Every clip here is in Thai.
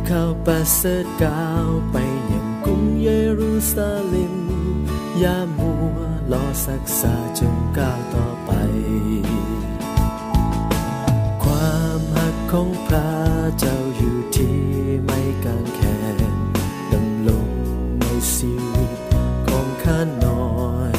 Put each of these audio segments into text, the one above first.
ข่าวประเสริฐก้าวไปยังกรุงเยรูซาเล็มอย่ามัวรอศึกษาจงก้าวต่อไปความหักของพระเจ้าอยู่ที่ไม่กางแขนดำลงในชีวิตของข้าน้อย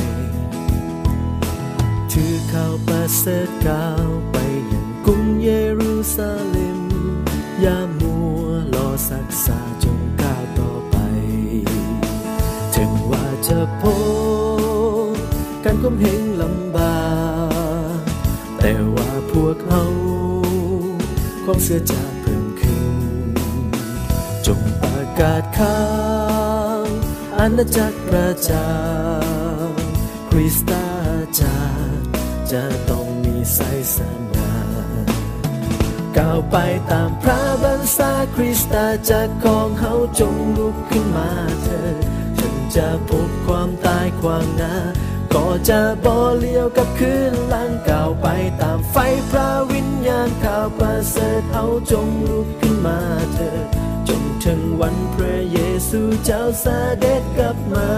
ถือข่าวประเสริฐก้าวไปยังกรุงเยรูซาเล็มอย่ามัวรอศึกษาจงก้าวต่อไปถึงว่าจะพบการก้มเหงลำบากแต่ว่าพวกเขาความเสื่อจะเพิ่มขึ้นจงประกาศข่าวอาณาจักรพระเจ้าคริสตจักรจะต้องมีไสสนาก้าวไปตามพระบัญชาคริสตจักรของเขาจงลุกขึ้นมาเถิดฉันจะพบความตายขวางหน้าก็จะบ่เลี้ยวกับคืนหลังก้าวไปตามไฟพระวิญญาณข่าวประเสริฐเอาจงลุกขึ้นมาเถิดจนถึงวันพระเยซูเจ้าเสด็จกลับมา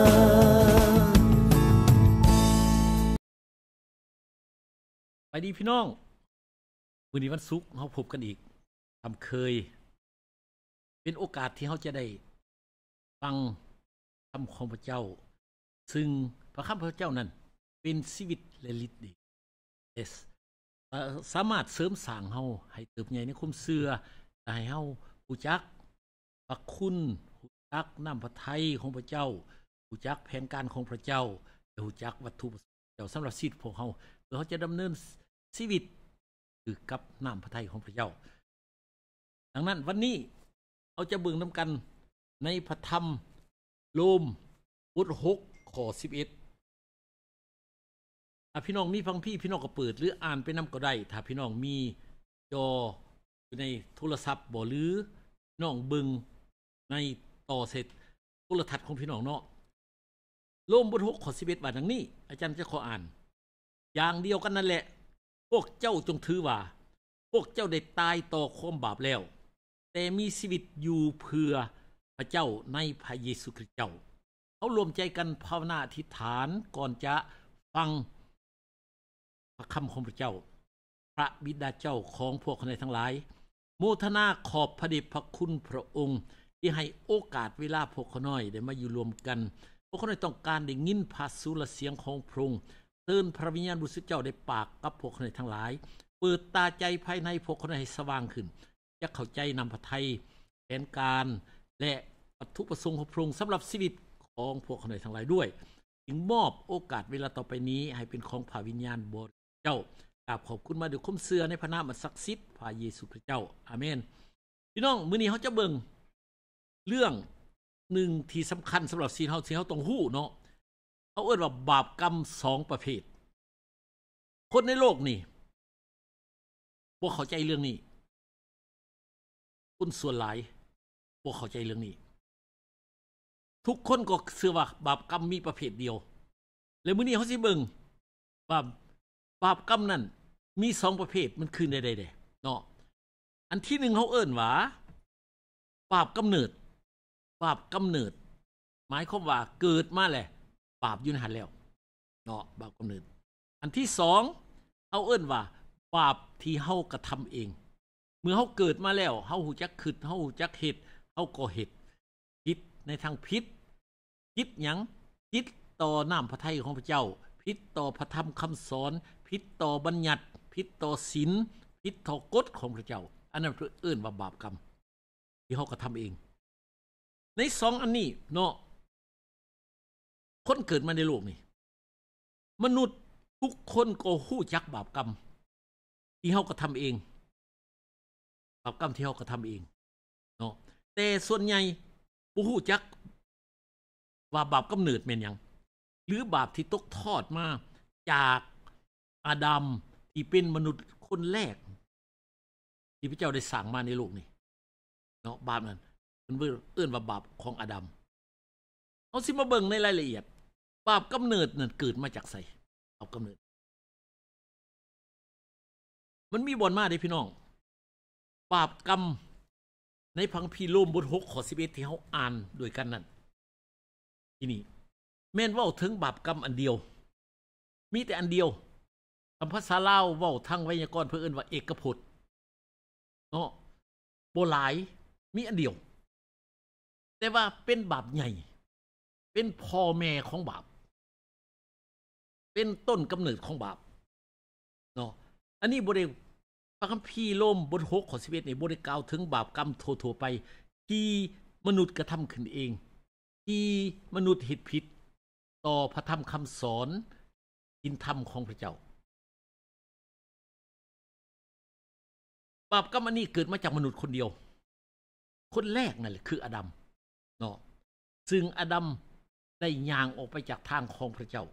ไปดีพี่น้องวันนี้วันศุกร์เราพบกันอีกทำเคยเป็นโอกาสที่เราจะได้ฟังคำของพระเจ้าซึ่งพระคำพระเจ้านั้นเป็นชีวิตและฤทธิ์สามารถเสริมสร้างเราให้เติบใหญ่ในความเชื่อให้เรารู้จักพระคุณรู้จักน้ำพระทัยของพระเจ้ารู้จักแผนการของพระเจ้าและรู้จักวัตถุประสงค์เจ้าสำหรับชีวิตของเราเพื่อเขาจะดำเนินชีวิตคือกับน้ำพระทัยของพระเจ้าดังนั้นวันนี้เราจะเบิ่งนำกันในพระธรรมโรมบท6ข้อ11ถ้าพี่น้องมีฟังพี่น้องก็เปิดหรืออ่านไปนำก็ได้ถ้าพี่น้องมีจออยู่ในโทรศัพท์บ่หรือพี่น้องเบิ่งในต่อเสร็จโทรทัศน์ของพี่น้องเนาะโรมบท6ข้อ11ว่าดังนี้อาจารย์จะขออ่านอย่างเดียวกันนั่นแหละพวกเจ้าจงถือว่าพวกเจ้าได้ตายต่อความบาปแล้วแต่มีชีวิตอยู่เพื่อพระเจ้าในพระเยซูคริสต์เจ้าเขารวมใจกันภาวนาอธิษฐานก่อนจะฟังพระคำของพระเจ้าพระบิดาเจ้าของพวกคนทั้งหลายโมทนาขอบพระเดชพระคุณพระองค์ที่ให้โอกาสเวลาพวกเขาน้อยได้มาอยู่รวมกันพวกเขาน้อยต้องการได้ยินพระสุรเสียงของพระองค์เตือนพระวิญญาณบริสุทธิ์เจ้าได้ปากกับพวกคนทั้งหลายเปิดตาใจภายในพวกคนให้สว่างขึ้นจะเข้าใจนำพระทัยแผนการและวัตถุประสงค์ของพระองค์สำหรับชีวิตของพวกคนทั้งหลายด้วยจึงมอบโอกาสเวลาต่อไปนี้ให้เป็นของพระวิญญาณบริสุทธิ์เจ้ากราบขอบคุณมาด้วยความเชื่อในพระนามอันศักดิ์สิทธิ์พระเยซูคริสต์เจ้าอาเมนพี่น้องมื้อนี้เฮาจะเบิ่งเรื่องหนึ่งที่สำคัญสำหรับชีวิตเฮาที่เฮาต้องฮู้เนาะเขาเอิ้นว่าบาปกรรม2ประเภทคนในโลกนี่บ่เข้าใจเรื่องนี้คนส่วนหลายบ่เข้าใจเรื่องนี้ทุกคนก็เชื่อว่าบาปกรรมมีประเภทเดียวแล้วมื้อนี้เฮาสิเบิ่งว่าบาปกรรมนั้นมี2ประเภทมันคือใดๆเนาะอันที่1เฮาเอิ้นว่าบาปกำเนิดบาปกำเนิดหมายความว่าเกิดมาแล้วบาปอยู่ในหันแล้วเนาะบาปกำเนิดอันที่2เอาเอิ้นว่าบาปที่เฮากระทำเองเมื่อเฮาเกิดมาแล้วเฮาฮู้จักคิดเฮาฮู้จักเฮ็ดเฮาก็เฮ็ดผิดในทางผิดหยังผิดต่อน้ำพระทัยของพระเจ้าผิดต่อพระธรรมคำสอนผิดต่อบัญญัติผิดต่อศีลผิดต่อกฎของพระเจ้าอันนั้นเอิ้นว่าบาปกรรมที่เฮากระทำเองใน2อันนี้เนาะคนเกิดมาในโลกนี่มนุษย์ทุกคนก็ฮู้จักบาปกรรมที่เฮากระทำเองบาปกรรมที่เฮากระทำเองเนาะแต่ส่วนใหญ่บ่ฮู้จักว่าบาปกำเนิดแม่นหยังหรือบาปที่ตกทอดมาจากอาดัมที่เป็นมนุษย์คนแรกที่พระเจ้าได้สร้างมาในโลกนี้เนาะบาปนั้นเพิ่นเอิ้นว่าบาปของอาดัมเฮาสิมาเบิ่งในรายละเอียดบาปกำเนิดนั้นเกิดมาจากไสบาปกำเนิดมันมีบ่อนมาเด้พี่น้องบาปกรรมในพระคัมภีร์โรมบท6ข้อ11ที่เฮาอ่านด้วยกันนั่นที่นี่แม่นเว้าถึงบาปกรรมอันเดียวมีแต่อันเดียวคำภาษาลาวเว้าทางไวยากรณ์เพิ่นเอิ้นว่าเอกพจน์เนาะบ่หลายมีอันเดียวแต่ว่าเป็นบาปใหญ่เป็นพ่อแม่ของบาปเป็นต้นกำเนิดของบาปเนาะอันนี้บ่ได้พระคัมภีร์โรมบท6ข้อ11นี่บ่ได้กล่าวถึงบาปกรรมทั่วๆไปที่มนุษย์กระทำขึ้นเองที่มนุษย์เฮ็ดผิดต่อพระธรรมคำสอนศีลธรรมของพระเจ้าบาปกรรมอันนี้เกิดมาจากมนุษย์คนเดียวคนแรกนั่นแหละคืออาดัมเนาะซึ่งอาดัมได้ย่างออกไปจากทางของพระเจ้า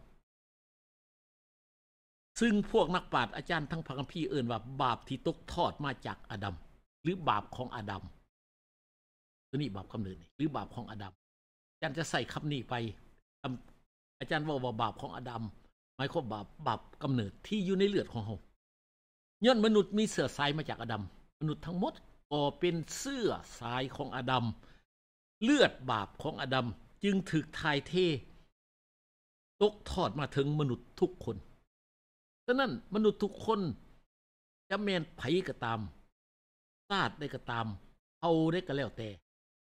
ซึ่งพวกนักปราชญ์อาจารย์ทั้งพระคัมภีร์เอิ้นว่าบาปที่ตกทอดมาจากอาดัมหรือบาปของอาดัมตัวนี้บาปกำเนิดหรือบาปของอาดัมอาจารย์จะใส่คำนี้ไปอาจารย์ว่าบาปของอาดัมหมายความบาปกำเนิดที่อยู่ในเลือดของเฮาย้อนมนุษย์มีเชื้อสายมาจากอาดัมมนุษย์ทั้งหมดก็เป็นเชื้อสายของอาดัมเลือดบาปของอาดัมจึงถูกถ่ายเทตกทอดมาถึงมนุษย์ทุกคนฉะนั้นมนุษย์ทุกคนจะแม่นไผก็ตามชาติได้ก็ตามเผ่าได้ก็แล้วแต่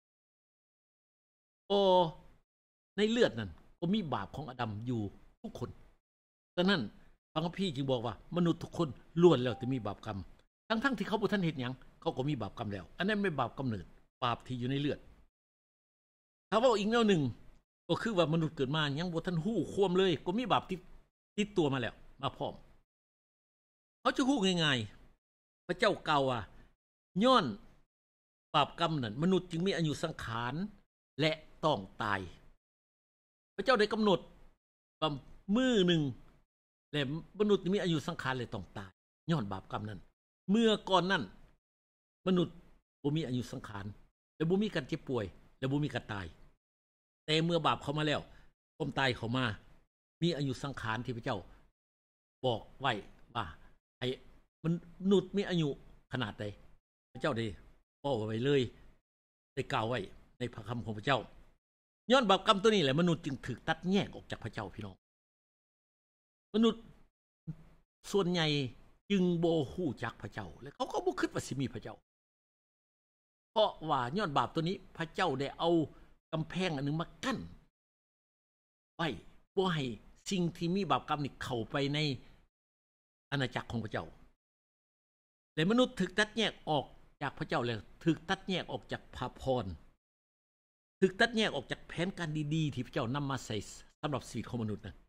ในเลือดนั้นก็มีบาปของอาดัมอยู่ทุกคนฉะนั้นพระคัมภีร์จึงบอกว่ามนุษย์ทุกคนล้วนแล้วจะมีบาปกรรมทั้งที่เขาบ่ทันเฮ็ดหยังเขาก็มีบาปกรรมแล้วอันนั้นไม่บาปกำเนิดบาปที่อยู่ในเลือดถ้าว่าอีกแนวหนึ่งก็คือว่ามนุษย์เกิดมายังบ่ทันฮู้ความเลยก็มีบาปติดตัวมาแล้วมาพร้อมเขาจะฮู้ง่ายๆพระเจ้ากล่าวว่าย้อนบาปกรรมนั้นมนุษย์จึงมีอายุสังขารและต้องตายพระเจ้าได้กำหนดว่ามื้อหนึ่งและมนุษย์มีอายุสังขารและต้องตายย้อนบาปกรรมนั้นเมื่อก่อนนั้นมนุษย์บ่มีอายุสังขารและบ่มีการเจ็บป่วยและบ่มีการตายแต่เมื่อบาปเข้ามาแล้วความตายเข้ามามีอายุสังขารที่พระเจ้าบอกไว้ว่าไอ้มนุษย์มีอายุขนาดใดพระเจ้าได้บอกไว้เลยได้กล่าวไว้ในพระคำของพระเจ้าย้อนบาปกรรมตัวนี้แหละมนุษย์จึงถูกตัดแยกออกจากพระเจ้าพี่น้องมนุษย์ส่วนใหญ่จึงบ่ฮู้จักพระเจ้าและเขาก็บ่คิดว่าสิมีพระเจ้าเพราะว่าย้อนบาปตัวนี้พระเจ้าได้เอากำแพงอันนึงมากั้นไว้บ่ให้สิ่งที่มีบาปกรรมนี่เข้าไปในอาณาจักรของพระเจ้าและมนุษย์ถูกตัดแยกออกจากพระเจ้าแล้วถูกตัดแยกออกจากพระพรถูกตัดแยกออกจากแผนการดีๆที่พระเจ้านำมาใส่สำหรับชีวิตของมนุษย์นะ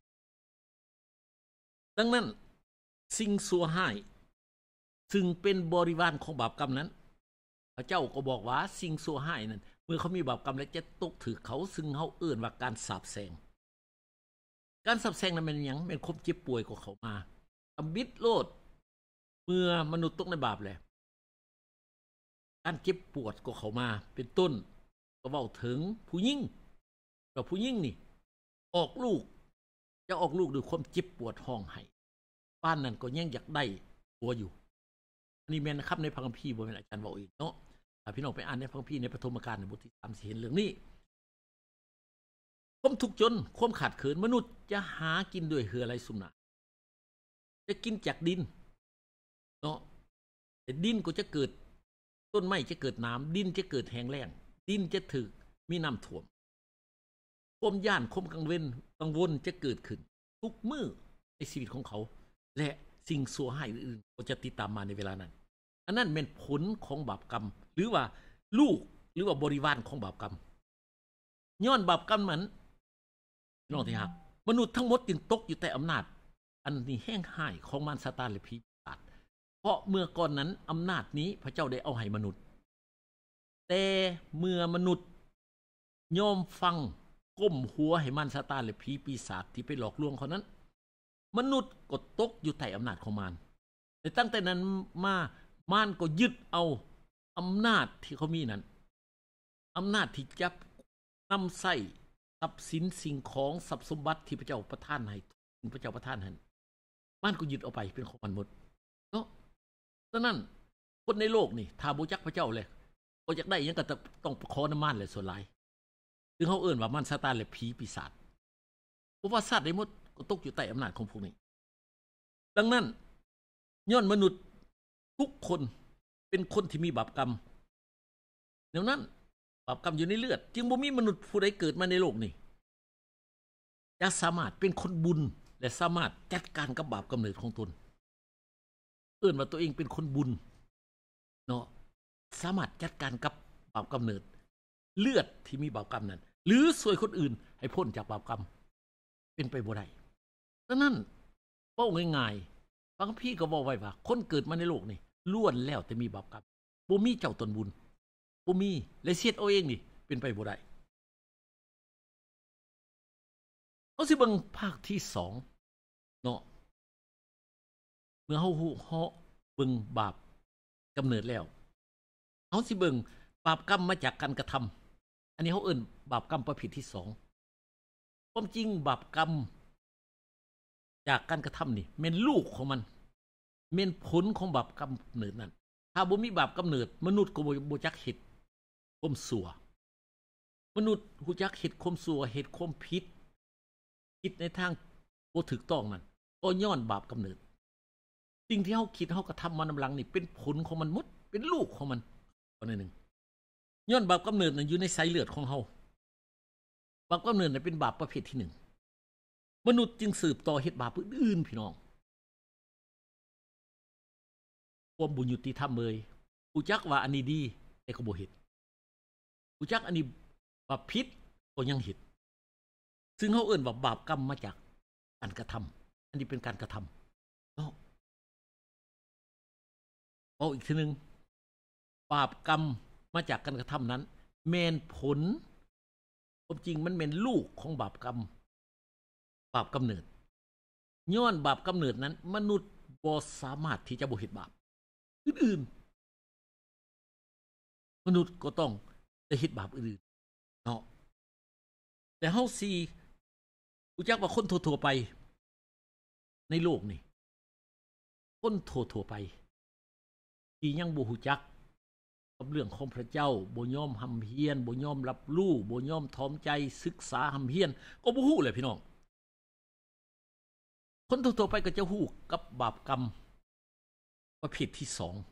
ดังนั้นสิ่งชั่วร้ายซึ่งเป็นบริวารของบาปกรรมนั้นพระเจ้าก็บอกว่าสิ่งชั่วร้ายนั้นเมื่อเขามีบาปกรรมแล้วจะตกถึกเขาซึ่งเขาเอิ้นว่าการสาปแช่งการสาปแช่งนั้นเป็นหยังเป็นความเจ็บป่วยของเขามาอบิดโลดเมื่อมนุษย์ตกในบาปแล้วการเจ็บปวดของเขามาเป็นต้นก็เว้าถึงผู้หญิงว่าผู้หญิงนี่ออกลูกจะออกลูกด้วยความเจ็บปวดห้องไห้บ้านนั้นก็ยังอยากได้ผัวอยู่อันนี้แม่นนะครับในพระคัมภีร์บ่แม่นอาจารย์เว้าเองเนาะถ้าพี่น้องไปอ่านในพระคัมภีร์ในปฐมกาลในบทที่3สิเห็นเรื่องนี้ความทุกข์จนความขาดเขินมนุษย์จะหากินด้วยเหือไรสุมนาจะกินจากดินเนาะแต่ดินก็จะเกิดต้นไม้จะเกิดน้ำดินจะเกิดแห้งแล้งดินจะถึกมีน้ำท่วมความย่านความกังวลจะเกิดขึ้นทุกมื้อในชีวิตของเขาและสิ่งชั่วร้ายอื่นๆก็จะติดตามมาในเวลานั้นอันนั้นเป็นผลของบาปกรรมหรือว่าลูกหรือว่าบริวารของบาปกรรมย้อนบาปกรรมนั้นพี่น้องที่รักมนุษย์ทั้งหมดจึงตกอยู่ใต้อำนาจอันนี้แห้งหายของมารซาตานและผีปีศาจเพราะเมื่อก่อนนั้นอำนาจนี้พระเจ้าได้เอาให้มนุษย์แต่เมื่อมนุษย์ยอมฟังก้มหัวให้มารซาตานและผีปีศาจที่ไปหลอกลวงเขานั้นมนุษย์ก็ตกอยู่ใต้อำนาจของมารแต่ตั้งแต่นั้นมามารก็ยึดเอาอำนาจที่เขามีนั้นอำนาจที่จะนำใส่ทรัพย์สินสิ่งของทรัพย์สมบัติที่พระเจ้าประทานให้พระเจ้าประทานให้มารก็ยึดเอาไปเป็นของมันหมดเนาะฉะนั้นคนในโลกนี่ถ้าบ่จักพระเจ้าเลยก็อยากได้ยังก็ต้องขอน้ำมันเลยส่วนหลายซึ่งเขาเอิ้นว่ามันซาตานและผีปีศาจเพราะว่าสัตว์ได้หมดก็ตกอยู่ใต้อำนาจของพวกนี้ดังนั้นย้อนมนุษย์ทุกคนเป็นคนที่มีบาปกรรมเดี๋ยวนั้นบาปกรรมอยู่ในเลือดจึงบ่มีมนุษย์ผู้ใดเกิดมาในโลกนี้จะสามารถเป็นคนบุญและสามารถจัดการกับบาปกำเนิดของตนเอิ้นว่าตัวเองเป็นคนบุญเนาะสามารถจัดการกับบาปกำเนิดเลือดที่มีบาปกรรมนั้นหรือช่วยคนอื่นให้พ้นจากบาปกรรมเป็นไปบ่ได้ดังนั้นเว้าง่ายๆบางพี่ก็บอกไว้ว่าคนเกิดมาในโลกนี้ล้วนแล้วแต่มีบาปกรรมบ่มีเจ้าตนบุญบ่มีและเสียดเอาเองนี่เป็นไปบ่ได้เอาสิเบิ่งภาคที่2เนาะเมื่อเฮาฮู้เบิ่งบาปกำเนิดแล้วเฮาสิเบิ่งบาปกรรมมาจากการกระทำอันนี้เฮาเอิ้นบาปกรรมประเภทที่2ความจริงบาปกรรมจากการกระทำนี่แม่นลูกของมันแม่นผลของบาปกรรมกำเนิดนั้นถ้าบ่มีบาปกำเนิดมนุษย์ก็บ่จักเฮ็ดความชั่วมนุษย์ฮู้จักเฮ็ดความชั่วเฮ็ดความผิดคิดในทางบ่ถูกต้องนั่นก็ย้อนบาปกำเนิดสิ่งที่เฮาคิดเฮากระทำมานำหลังนี่เป็นผลของมันหมดเป็นลูกของมันอันนึงย้อนบาปกำเนิดนั้นอยู่ในสายเลือดของเฮาบาปกำเนิดนั้นเป็นบาปประเภทที่1มนุษย์จึงสืบต่อเฮ็ดบาปอื่นๆพี่น้องความบ่ยุติธรรมเลยฮู้จักว่าอันนี้ดีแต่ก็บ่เฮ็ดฮู้จักอันนี้ว่าผิดก็ยังเฮ็ดซึ่งเฮาเอิ้นว่าบาปกรรมมาจากการกระทำอันนี้เป็นการกระทำเนาะเอาอีกทีนึงบาปกรรมมาจากการกระทำนั้นแม่นผลความจริงมันแม่นลูกของบาปกรรมบาปกำเนิดย้อนบาปกำเนิดนั้นมนุษย์บ่สามารถที่จะบ่เฮ็ดบาปอื่นๆมนุษย์ก็ต้องได้เฮ็ดบาปอื่นๆเนาะแต่เฮาสิรู้จักว่าคนทั่วๆไปในโลกนี่คนทั่วๆไปที่ยังบ่รู้จักกับเรื่องของพระเจ้าบ่ยอมหำเฮียนบ่ยอมรับรู้บ่ยอมถ่อมใจศึกษาหำเฮียนก็บ่ฮู้เลยพี่น้องคนทั่วๆไปก็จะฮู้กับบาปกรรมประเภทที่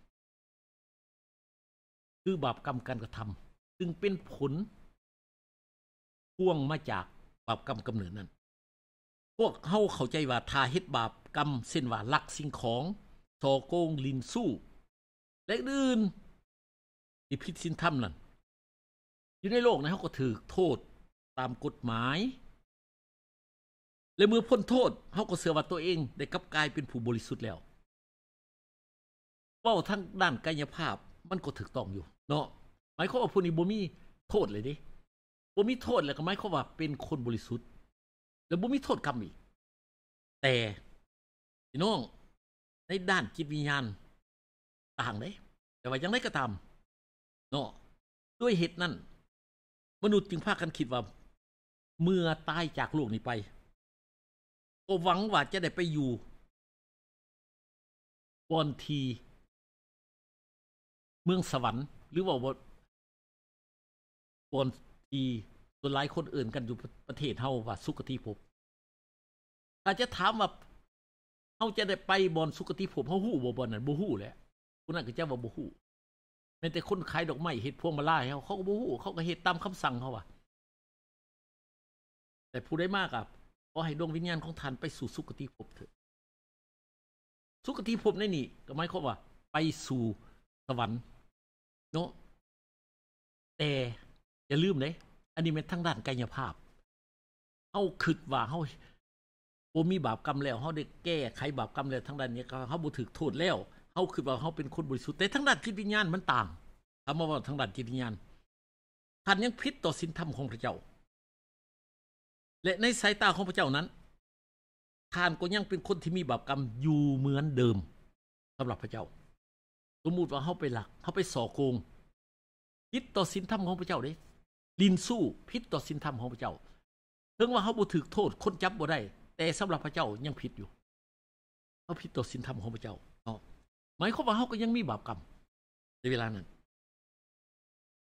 2คือบาปกรรมการกระทำซึ่งเป็นผลพ่วงมาจากบาปกรรมกำเนิดนั้นพวกเฮาเข้าใจว่าถ้าเฮ็ดบาปกรรมเช่นว่าลักสิ่งของฉ้อโกงลิ้นสู้และอื่นที่ผิดศีลธรรมนั่นอยู่ในโลกนั้นเฮาก็ถูกโทษตามกฎหมายและเมื่อพ้นโทษเฮาก็เชื่อว่าตัวเองได้กลับกลายเป็นผู้บริสุทธิ์แล้วเว้าทางด้านกายภาพมันก็ถูกต้องอยู่เนาะหมายความว่าผู้นี้บ่มีโทษเลยเด้บ่มีโทษแล้วก็หมายความว่าเป็นคนบริสุทธิ์แล้วบ่มีโทษกรรมอีกแต่พี่น้องในด้านจิตวิญญาณต่างเด้แต่ว่าจังได๋ก็ตามเนาะด้วยเหตุนั้นมนุษย์จึงพากันคิดว่าเมื่อตายจากโลกนี้ไปก็หวังว่าจะได้ไปอยู่บอนที่เมืองสวรรค์หรือว่าบอนที่ส่วนหลายคนเอื่นกันอยู่ประเทศเฮาว่าสุคติภพอาจจะถามว่าเฮาจะได้ไปบอนสุคติภพเฮาฮู้บ่บอนนั้นบ่ฮู้แหละผู้นั้นก็จะว่าบ่ฮู้แม้แต่คนขายดอกไม้เฮ็ดพวงมาลัยให้เขาก็บ่ฮู้เขาก็เฮ็ดตามคำสั่งเขาว่าแต่ผู้ใดมากอ่ะขอให้ดวงวิญญาณของท่านไปสู่สุคติภพเถิดสุคติภพในนี้ก็หมายความว่าไปสู่สวรรค์เนาะแต่อย่าลืมเด้อันนี้เป็นทางด้านกายภาพเฮาคิดว่าเฮาบ่มีบาปกรรมแล้วเฮาได้แก้ไขบาปกรรมแล้วทางด้านนี้เฮาบ่ถูกโทษแล้วเฮาคิดว่าเฮาเป็นคนบริสุทธิ์แต่ทางด้านจิตวิญญาณมันต่างถ้ามาว่าทางด้านจิตวิญญาณท่านยังผิดต่อศีลธรรมของพระเจ้าและในสายตาของพระเจ้านั้นท่านก็ยังเป็นคนที่มีบาปกรรมอยู่เหมือนเดิมสำหรับพระเจ้าสมมุติว่าเฮาไปลักเฮาไปส่อโกงผิดต่อศีลธรรมของพระเจ้าเด้ลิ้นสู้ผิดต่อศีลธรรมของพระเจ้าถึงว่าเฮาบ่ถูกโทษคนจับบ่ได้แต่สำหรับพระเจ้ายังผิดอยู่เฮาผิดต่อศีลธรรมของพระเจ้าหมายความว่าเฮาก็ยังมีบาปกรรมในเวลานั้น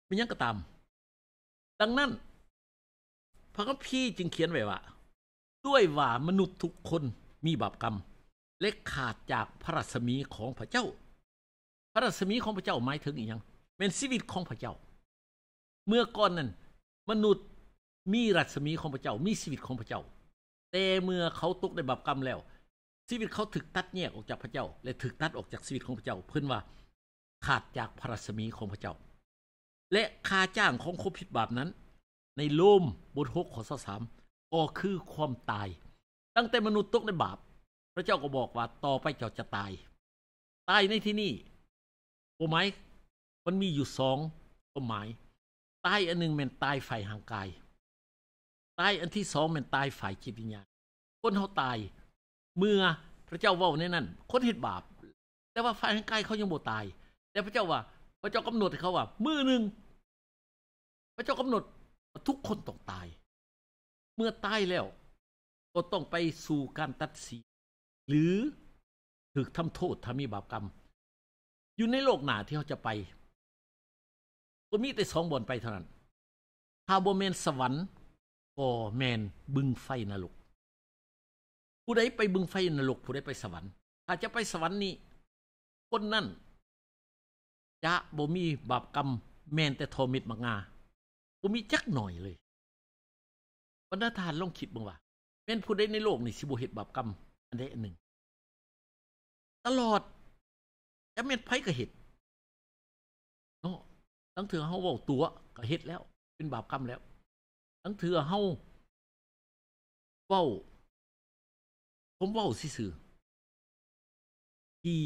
เป็นยังก็ตามดังนั้นพระคัมภีร์จึงเขียนไว้ว่าด้วยว่ามนุษย์ทุกคนมีบาปกรรมและขาดจากพระรัศมีของพระเจ้าพระรัศมีของพระเจ้าหมายถึงอีหยังเป็นชีวิตของพระเจ้าเมื่อก่อนนั้นมนุษย์มีรัศมีของพระเจ้ามีชีวิตของพระเจ้าแต่เมื่อเขาตกในบาปกรรมแล้วชีวิตเขาถูกตัดแยกออกจากพระเจ้าและถูกตัดออกจากชีวิตของพระเจ้าเพิ่นว่าขาดจากพระรัศมีของพระเจ้าและค่าจ้างของคนผิดบาปนั้นในโรมบท6ข้อ23ก็คือความตายตั้งแต่มนุษย์ตกในบาปพระเจ้าก็บอกว่าต่อไปเจ้าจะตายในที่นี้ความหมายมันมีอยู่2ความหมายตายอันนึงแม่นตายฝ่ายร่างกายตายอันที่2แม่นตายฝ่ายจิตวิญญาณคนเฮาตายเมื่อพระเจ้าเว้าในนั้นคนเฮ็ดบาปแต่ว่าฝ่ายร่างกายเขายังบ่ตายแต่พระเจ้าว่าพระเจ้ากำหนดให้เขาว่ามื้อนึงพระเจ้ากำหนดว่าทุกคนต้องตายเมื่อตายแล้วก็ต้องไปสู่การตัดสินหรือถูกทำโทษถ้ามีบาปกรรมอยู่ในโลกหน้าที่เขาจะไปก็มีแต่2บ่อนไปเท่านั้นถ้าบ่แม่นสวรรค์ก็แม่นบึงไฟนรกผู้ใดไปบึงไฟนรกผู้ใดไปสวรรค์ถ้าจะไปสวรรค์นี้คนนั้นจะบ่มีบาปกรรมแม่นแต่ทอมิดมักงาบ่มีจักหน่อยเลยบรรดาทานลองคิดบ้างว่าแม่นผู้ใดในโลกนี่สิบ่เฮ็ดบาปกรรมอันใดอันหนึ่งตลอดจะแม่นไผก็เฮ็ดเนาะตั้งเถื่อเฮาเว้าตัวก็เฮ็ดแล้วเป็นบาปกรรมแล้วตั้งเถื่อเฮาเว้าผมเว้าซื่อๆที่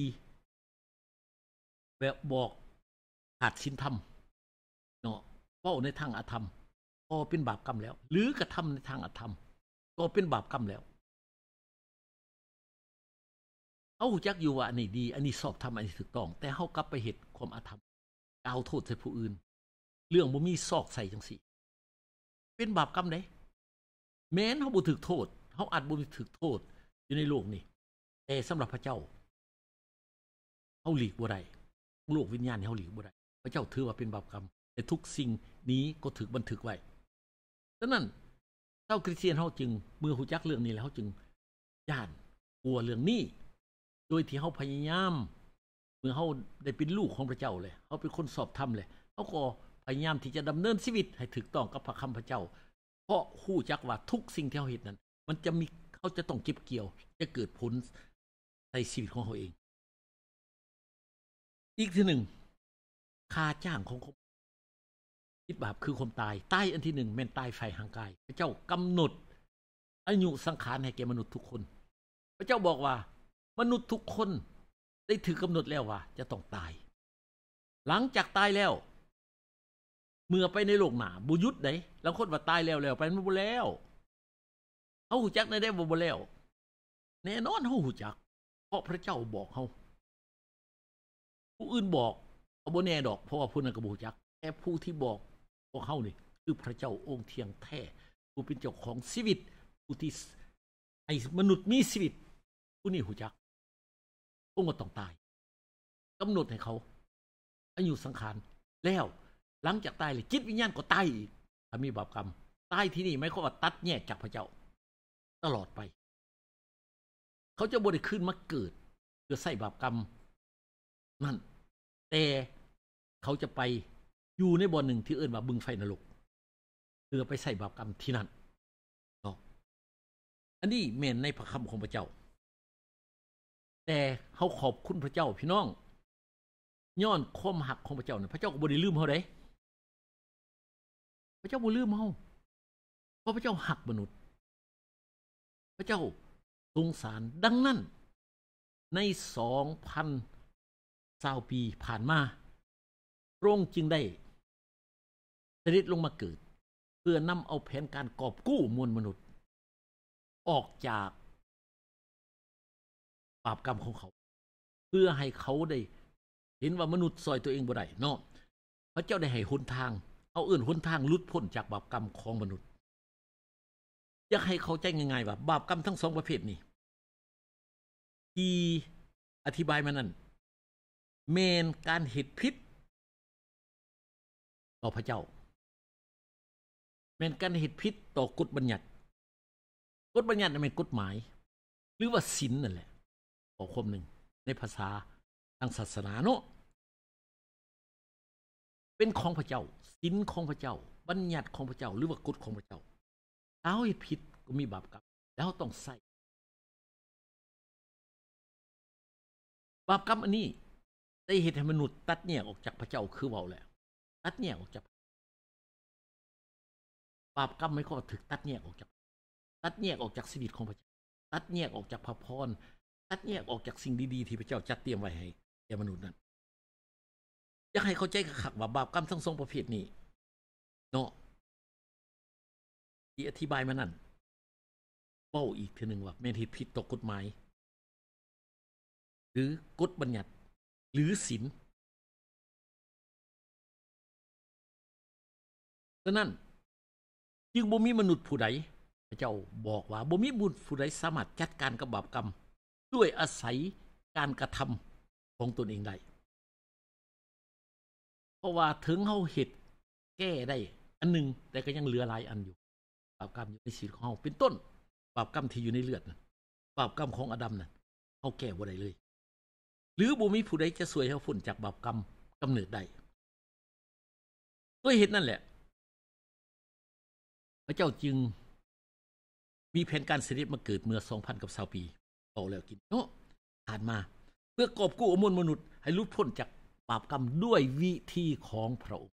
แบบบอกขาดศีลธรรมเนาะเว้าในทางอธรรมก็เป็นบาปกรรมแล้วหรือกระทำในทางอธรรมก็เป็นบาปกรรมแล้วเฮารู้จักอยู่ว่าอันนี้ดีอันนี้ชอบทำอันนี้ถูกต้องแต่เฮากลับไปเฮ็ดความอธรรมกล่าวโทษใส่ผู้อื่นเรื่องบ่มีซอกใส่จังซี่เป็นบาปกรรมเด้แม้นเฮาบ่ถูกโทษเฮาอาจบ่ถูกโทษอยู่ในโลกนี้แต่สำหรับพระเจ้าเฮาหลีกบ่ได้โลกวิญญาณเฮาหลีกบ่ได้พระเจ้าถือว่าเป็นบาปกรรมแต่ทุกสิ่งนี้ก็ถูกบันทึกไว้ฉะนั้นชาวคริสเตียนเฮาจึงเมื่อรู้จักเรื่องนี้แล้วเฮาจึงย้านกลัวเรื่องนี้โดยที่เฮาพยายามเมื่อเฮาได้เป็นลูกของพระเจ้าเลยเฮาเป็นคนสอบธรรมเลยเฮาก็พยายามที่จะดำเนินชีวิตให้ถูกต้องกับพระคำพระเจ้าเพราะรู้จักว่าทุกสิ่งที่เฮาเฮ็ดนั้นมันจะมีเขาจะต้องเก็บเกี่ยวจะเกิดผลในชีวิตของเขาเองอีกทีหนึ่งค่าจ้างของคิดบาปคือความตายอันที่1แม่นตายฝ่ายร่างกายพระเจ้ากำหนดอายุสังขารให้แก่มนุษย์ทุกคนพระเจ้าบอกว่ามนุษย์ทุกคนได้ถือกำหนดแล้วว่าจะต้องตายหลังจากตายแล้วเมื่อไปในโลกหน้าบ่หยุดได้บางคนว่าตายแล้วไปมันบ่แล้วเฮาฮู้จักได้บ่แล้วแน่นอนเฮาฮู้จักเพราะพระเจ้าบอกเฮาผู้อื่นบอกเอาบ่แน่ดอกเพราะว่าผู้นั้นก็บ่ฮู้จักแต่ผู้ที่บอกพวกเฮานี่คือพระเจ้าองค์เที่ยงแท้ผู้เป็นเจ้าของชีวิตผู้ที่ให้มนุษย์มีชีวิตผู้นี้ฮู้จักพวกก็ต้องตายกำหนดให้เขาอายุสังขารแล้วหลังจากตายเลยจิตวิญญาณก็ตายอีกถ้ามีบาปกรรมตายที่นี่หมายความว่าตัดแยกจากพระเจ้าตลอดไปเขาจะบ่ได้ขึ้นมาเกิดเพื่อใส่บาปกรรมนั่นแต่เขาจะไปอยู่ในบ่อหนึ่งที่เอิ้นว่าบึงไฟนรกเพื่อไปใส่บาปกรรมที่นั่นเนาะอันนี้แม่นในพระคำของพระเจ้าแต่เฮาขอบคุณพระเจ้าพี่น้องย้อนความหักของพระเจ้าเนี่ยพระเจ้าก็บ่ได้ลืมเฮาเด้พระเจ้าบ่ลืมเฮาเพราะพระเจ้าหักมนุษย์พระเจ้าสงสารดังนั้นใน 2,020 ปีผ่านมาพระองค์จึงได้เสด็จลงมาเกิดเพื่อนำเอาแผนการกอบกู้มวลมนุษย์ออกจากบาปกรรมของเขาเพื่อให้เขาได้เห็นว่ามนุษย์ซอยตัวเองบ่ได้เนาะพระเจ้าได้ให้หนทางเอาหนทางหลุดพ้นจากบาปกรรมของมนุษย์อยากให้เข้าใจง่ายๆว่าบาปกรรมทั้ง2ประเภทนี้ที่อธิบายมานั้นแม่นการเฮ็ดผิดต่อพระเจ้าแม่นการเฮ็ดผิดต่อกฎบัญญัติกฎบัญญัตินั้นเป็นกฎหมายหรือว่าศีลนั่นแหละข้อความหนึ่งในภาษาทางศาสนาเนาะเป็นของพระเจ้าศีลของพระเจ้าบัญญัติของพระเจ้าหรือว่ากฎของพระเจ้าถ้าเฮ็ดผิดก็มีบาปกรรมแล้วต้องใส่บาปกรรมอันนี้ได้เฮ็ดให้มนุษย์ตัดแยกออกจากพระเจ้าคือเว้าแล้วตัดแยกออกจากบาปกรรมไม่ก็ถึกตัดแยกออกจากชีวิตของพระเจ้าตัดแยกออกจากพระพรตัดแยกออกจากสิ่งดีๆที่พระเจ้าจัดเตรียมไว้ให้แก่มนุษย์นั้นอยากให้เข้าใจคักๆว่าบาปกรรมทั้งสองประเภทนี้เนาะที่อธิบายมานั้นเว้าอีกทีนึงว่าแม่นเฮ็ดผิดต่อกฎหมายหรือกฎบัญญัติหรือศีลฉะนั้นจึงบ่มีมนุษย์ผู้ใดพระเจ้าบอกว่าบ่มีบุตรผู้ใดสามารถจัดการกับบาปกรรมด้วยอาศัยการกระทำของตนเองได้เพราะว่าถึงเฮาเฮ็ดแก้ได้อันนึงแต่ก็ยังเหลือหลายอันอยู่บาปกรรมอยู่ในชีวิตของเฮาเป็นต้นบาปกรรมที่อยู่ในเลือดบาปกรรมของอาดัมน่ะเฮาแก้บ่ได้เลยหรือบ่มีผู้ใดจะช่วยเฮาพ้นจากบาปกรรมกำเนิดได้ด้วยเหตุนั้นแหละพระเจ้าจึงมีแผนการเสด็จมาเกิดเมื่อ 2,020 ปีเอาแล้วกินเนาะผ่านมาเพื่อกอบกู้มวลมนุษย์ให้หลุดพ้นจากบาปกรรมด้วยวิธีของพระองค์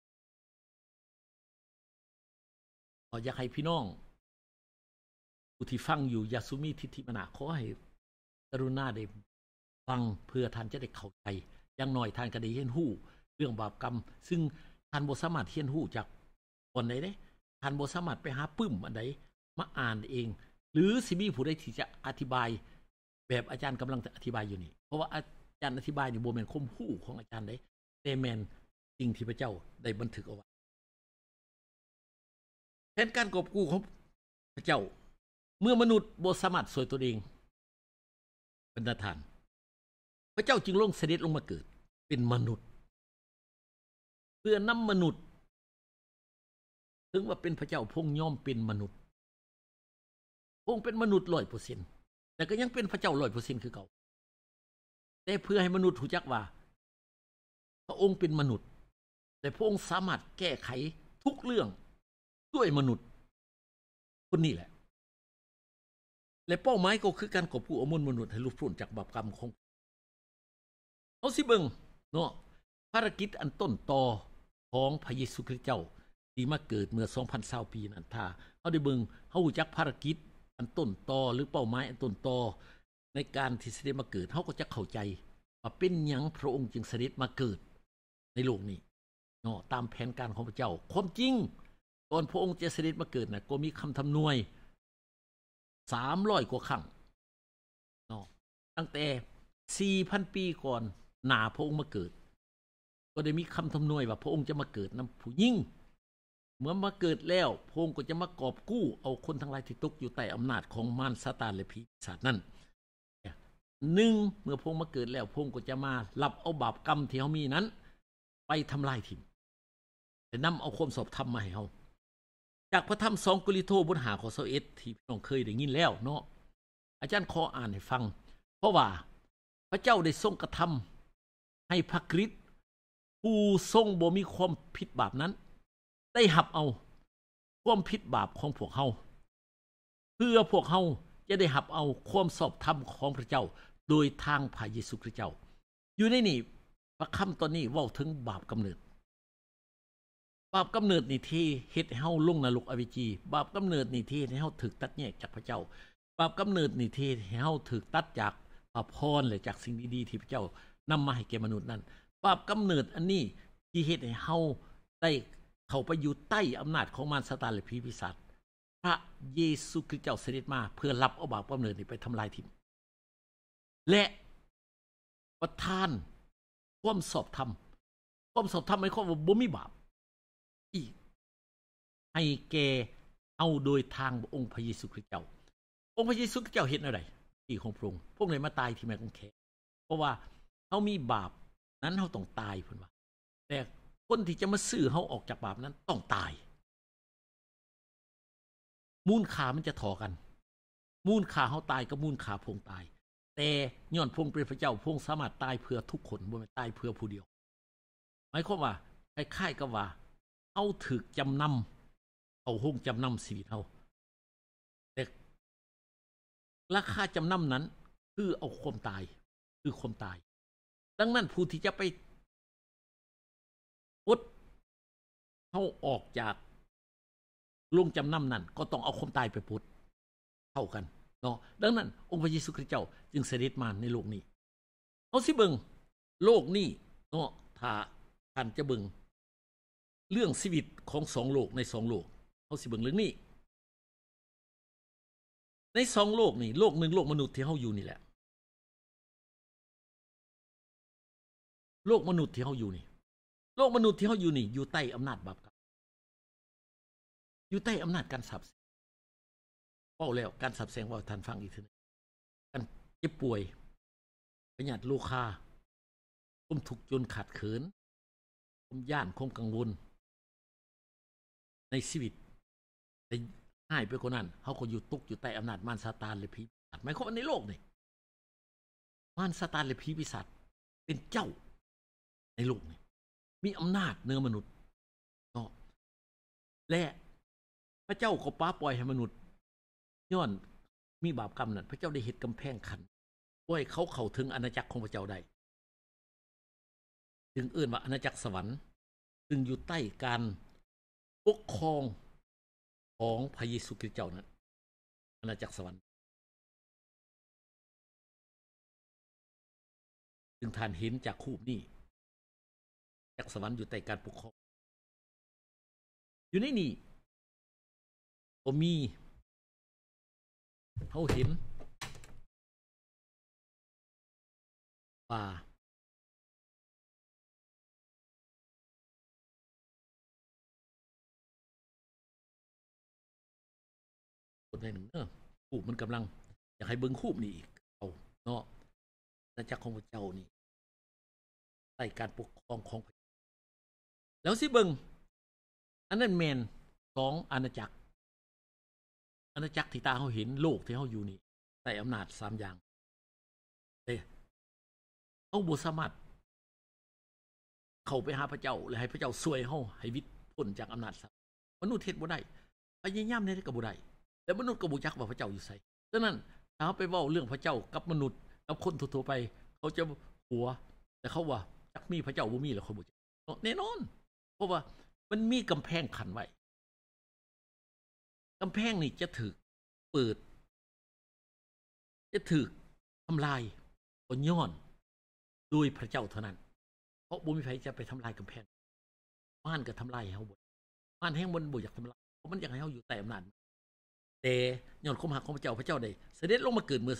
อยากให้พี่น้องผู้ที่ฟังอยู่อย่าสุมีทิฏฐิมานะขอให้กรุณาได้ฟังเพื่อท่านจะได้เข้าใจอย่างน้อยท่านก็ได้เรียนรู้เรื่องบาปกรรมซึ่งท่านบ่สามารถเรียนรู้จากคนใดเด้ท่านบ่สามารถไปหาปึ้มอันใดมาอ่านเองหรือสิมีผู้ใดที่จะอธิบายแบบอาจารย์กำลังอธิบายอยู่นี่เพราะว่าอาจารย์อธิบายนี่บ่แม่นความรู้ของอาจารย์เด้แต่แม่นสิ่งที่พระเจ้าได้บันทึกเอาไว้แผนการกอบกู้ของพระเจ้าเมื่อมนุษย์บ่สามารถช่วยตัวเองบรรดาท่านพระเจ้าจึงลงเสด็จลงมาเกิดเป็นมนุษย์เพื่อนำมนุษย์ถึงว่าเป็นพระเจ้าพงยอมเป็นมนุษย์พงเป็นมนุษย์ 100% แต่ก็ยังเป็นพระเจ้า 100% คือเก่าแต่เพื่อให้มนุษย์รู้จักว่าพระองค์เป็นมนุษย์แต่พระองค์สามารถแก้ไขทุกเรื่องด้วยมนุษย์คนนี้แหละและเป้าหมายก็คือการกอบกู้มวลมนุษย์ให้หลุดพ้นจากบาปกรรมของเอาสิเบิ่งเนาะภารกิจอันต้นตอของพระเยซูคริสต์เจ้าที่มาเกิดเมื่อ 2,020 ปีนั้นถ้าเฮาได้เบิ่งเฮารู้จักภารกิจอันต้นตอหรือเป้าหมายอันต้นตอในการที่เสด็จมาเกิดเฮาก็จะเข้าใจว่าเป็นหยังพระองค์จึงเสด็จมาเกิดในโลกนี้เนาะตามแผนการของพระเจ้าความจริงตอนพระองค์จะเสด็จมาเกิดน่ะก็มีคำทำนวย300 กว่าครั้งเนาะตั้งแต่ 4,000 ปีก่อนหน้าพระองค์มาเกิดก็ได้มีคำทำนวยว่าพระองค์จะมาเกิดนำผู้หญิงเมื่อมาเกิดแล้วพระองค์ก็จะมากอบกู้เอาคนทั้งหลายที่ตกอยู่ใต้อำนาจของมารซาตานและผีปีศาจนั้น1เมื่อพระองค์มาเกิดแล้วพระองค์ก็จะมารับเอาบาปกรรมที่เฮามีนั้นไปทำลายทิ้งและนำเอาความชอบธรรมมาให้เฮาจากพระธรรม2 โครินธ์บท5ข้อ21ที่พี่น้องเคยได้ยินแล้วเนาะอาจารย์ขออ่านให้ฟังเพราะว่าพระเจ้าได้ทรงกระทำให้พระคริสต์ผู้ทรงบ่มีความผิดบาปนั้นได้รับเอาความผิดบาปของพวกเฮาเพื่อพวกเฮาจะได้รับเอาความชอบธรรมของพระเจ้าโดยทางพระเยซูคริสต์เจ้าอยู่ในนี่พระคำตอนนี้เว้าถึงบาปกำเนิดบาปกำเนิดนี่ที่เฮ็ดให้เฮาลงนรกอเวจีบาปกำเนิดนี่ที่ให้เฮาถูกตัดแยกจากพระเจ้าบาปกำเนิดนี่ที่ให้เฮาถูกตัดจากพระพรและจากสิ่งดีๆที่พระเจ้านำมาให้แก่มนุษย์นั้นบาปกำเนิดอันนี้ที่เฮ็ดให้เฮาได้เข้าไปอยู่ใต้อำนาจของมารซาตานและผีปีศาจพระเยซูคริสต์เจ้าเสด็จมาเพื่อรับเอาบาปกำเนิดนี้ไปทำลายทิ้งและประทานความชอบธรรมหมายความว่าบ่มีบาปอีกให้แก่เอาโดยทางองค์พระเยซูคริสต์เจ้าองค์พระเยซูคริสต์เจ้าเฮ็ดอะไรที่ของพระองค์พวกไหนมาตายที่แม่กางเขนเพราะว่าเฮามีบาปนั้นเฮาต้องตายเพิ่นว่าแต่คคนที่จะมาซื้อเฮาออกจากบาปนั้นต้องตายมูลค่ามันจะถอกันมูลค่าเฮาตายกับมูลค่าพงตายแต่ย้อนพงเป็นพระเจ้าพงสามารถตายเพื่อทุกคนบ่แม่นตายเพื่อผู้เดียวหมายความว่าคล้ายๆกับว่าเฮาถูกจำนำเอาห้องจำนำชีวิตเฮาแต่ราคาจำนำนั้นคือเอาความตายคือความตายดังนั้นผู้ที่จะไปปลดเฮาออกจากลงจำนำนั้นก็ต้องเอาความตายไปปลดเท่ากันเนาะดังนั้นองค์พระเยซูคริสต์เจ้าจึงเสด็จมาในโลกนี้เอาสิเบิ่งโลกนี้เนาะถ้าท่านจะเบิ่งเรื่องชีวิตของสองโลกในสองโลกเอาสิเบิ่งเรื่องนี้ในสองโลกนี่โลกหนึ่งโลกมนุษย์ที่เฮาอยู่นี่แหละโลกมนุษย์ที่เฮาอยู่นี่โลกมนุษย์ที่เฮาอยู่นี่อยู่ใต้อำนาจบาปกรรมอยู่ใต้อำนาจการสับเว้าแล้วการสับแสงว่าท่านฟังอีกทีนึงการเจ็บป่วยพยาธิโรคาความทุกข์จนขาดเขินความย่านความกังวลในชีวิตแต่หายไปกว่านั้นเฮาก็อยู่ตกอยู่ใต้อำนาจมารซาตานและผีปีศาจหมายความว่าในโลกนี่มารซาตานและผีปีศาจเป็นเจ้าในโลกนี่มีอำนาจเหนือมนุษย์เนาะและพระเจ้าก็ปล่อยให้มนุษย์ย้อนมีบาปกรรมนั้นพระเจ้าได้เฮ็ดกำแพงขันปล่อยเขาเข้าถึงอาณาจักรของพระเจ้าได้จึงเอิ้นว่าอาณาจักรสวรรค์ซึ่งอยู่ใต้การปกครองของพระเยซูคริสต์เจ้านั้นอาณาจักรสวรรค์จึงท่านเห็นจากคูปนี้จักรสวรรค์อยู่ใต้การปกครองอยู่ในนี้ก็มีเขาเห็นป่าคนในหนึ่งคูปมันกำลังอยากให้เบิ่งคูปนี่อีกเอาเนาะอาณาจักรของพระเจ้านี่ใต้การปกครองของพระเจ้าแล้วสิเบิ่งอันนั้นแม่น2อาณาจักรอาณาจักรที่ตาเขาเห็นโลกที่เขาอยู่นี่ใต้อำนาจ3อย่างเขาบ่สามารถเข้าไปหาพระเจ้าและให้พระเจ้าช่วยเขาให้วิตพ้นจากอำนาจมนุษย์เฮ็ดบ่ได้พยายามได้ก็บ่ได้แต่มนุษย์ก็บ่จักว่าพระเจ้าอยู่ไสฉะนั้นถ้าเขาไปเว้าเรื่องพระเจ้ากับมนุษย์กับคนทั่วๆไปเขาจะหัวแต่เขาว่าจักมีพระเจ้าบ่มีแล้วเขาบ่จักแน่นอนเพราะว่ามันมีกำแพงขันไว้กำแพงนี่จะถูกเปิดจะถูกทำลายก็ย้อนโดยพระเจ้าเท่านั้นเพราะบ่มีใครจะไปทำลายกำแพงมารก็ทำลายเฮาบ่มารแห่งบ่อยากทำลายเพราะมันอยากให้เฮาอยู่ใต้อำนาจแต่ย้อนความรักของพระเจ้าได้เสด็จลงมาเกิดเมื่อ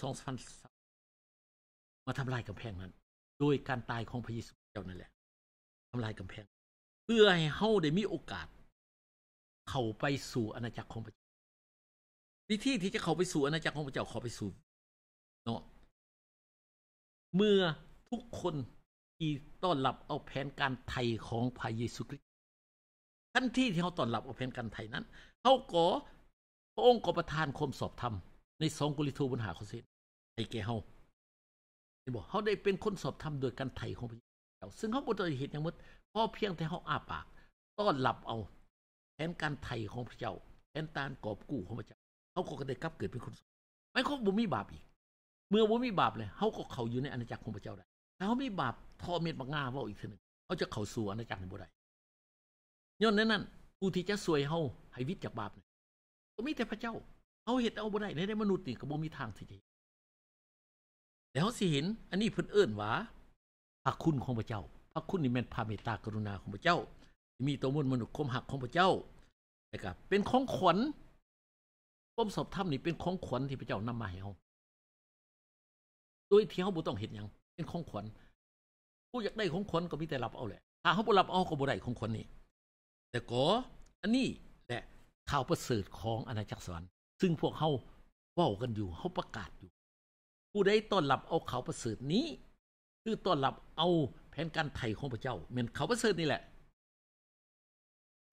2,000 มาทำลายกำแพงนั้นโดยการตายของพระเยซูเจ้านั่นแหละทำลายกำแพงเพื่อให้เฮาได้มีโอกาสเข้าไปสู่อาณาจักรของพระเจ้าวิธีที่จะเข้าไปสู่อาณาจักรของพระเจ้าเข้าไปสู่เนาะเมื่อทุกคนที่ต้อนรับเอาแผนการไถ่ของพระเยซูคริสต์ทันทีที่เฮาต้อนรับเอาแผนการไถ่นั้นเฮาก็พระองค์ก็ประทานความสอบธรรมใน2 โครินธ์บนหาข้อให้แก่เฮาได้บ่เฮาได้เป็นคนสอบธรรมโดยการไถ่ของพระเจ้าซึ่งเฮาบ่ได้เฮ็ดหยังหมดพอเพียงแต่เฮาอ้าปากต้อนรับเอาแผนการไถ่ของพระเจ้าแผนการกอบกู้ของพระเจ้าเฮาก็ได้กลับเกิดเป็นคนไม่ครบบ่มีบาปอีกเมื่อบ่มีบาปเลยเฮาก็เข้าอยู่ในอาณาจักรของพระเจ้าได้ถ้าเฮามีบาปทอเม็ดบักงาเว้าอีกทีนึงเฮาจะเข้าสู่อาณาจักรนี้บ่ได้ย้อนนั้นผู้ที่จะช่วยเฮาให้วิตจากบาปก็มีแต่พระเจ้าเฮาเฮ็ดเอาบ่ได้ในมนุษย์นี่ก็บ่มีทางที่จะแต่เฮาสิเห็นอันนี้เพิ่นเอิ้นว่าพระคุณของพระเจ้าพระคุณนี่แม่นพระเมตตากรุณาของพระเจ้าที่มีต่อมนุษย์ความรักของพระเจ้าแล้วก็เป็นของขวัญความสอบธรรมนี่เป็นของขวัญที่พระเจ้านำมาให้เฮาโดยที่เฮาบ่ต้องเฮ็ดหยังเป็นของขวัญผู้อยากได้ของขวัญก็มีแต่รับเอาแหละถ้าเฮาบ่รับเอาก็บ่ได้ของขวัญนี่แต่ก็อันนี้แหละข่าวประเสริฐของอาณาจักรสวรรค์ซึ่งพวกเฮาเว้ากันอยู่เฮาประกาศอยู่ผู้ใดต้อนรับเอาข่าวประเสริฐนี้คือต้อนรับเอาแผนการไถ่ของพระเจ้าแม่นข่าวประเสริฐนี่แหละ